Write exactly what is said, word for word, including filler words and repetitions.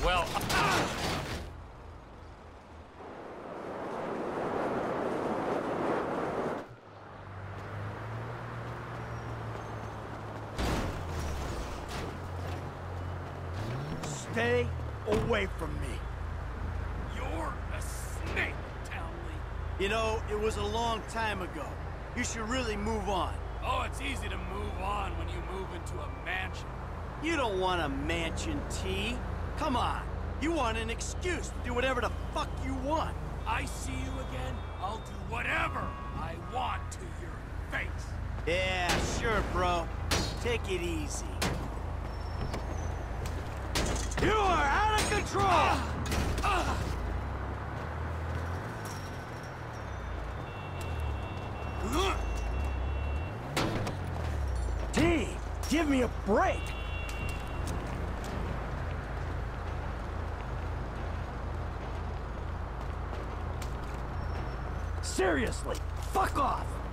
Well, Stay away from me. you're a snake, Townley. You know, it was a long time ago. You should really move on. Oh, it's easy to move on when you move into a mansion. You don't want a mansion, T. Come on. You want an excuse to do whatever the fuck you want. I see you again, I'll do whatever I want to your face. Yeah, sure, bro. Take it easy. You are out of control! Ah! T, give me a break! Seriously, fuck off!